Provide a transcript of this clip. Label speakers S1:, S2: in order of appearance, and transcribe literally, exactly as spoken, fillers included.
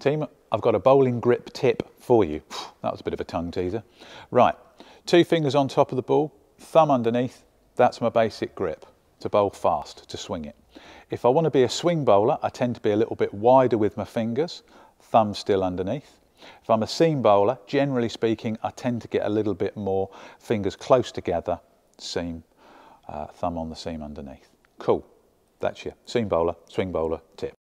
S1: Team, I've got a bowling grip tip for you. That was a bit of a tongue teaser. Right, two fingers on top of the ball, thumb underneath. That's my basic grip to bowl fast, to swing it. If I want to be a swing bowler, I tend to be a little bit wider with my fingers, thumb still underneath. If I'm a seam bowler, generally speaking, I tend to get a little bit more fingers close together, seam, uh, thumb on the seam underneath. Cool, that's your seam bowler, swing bowler tip.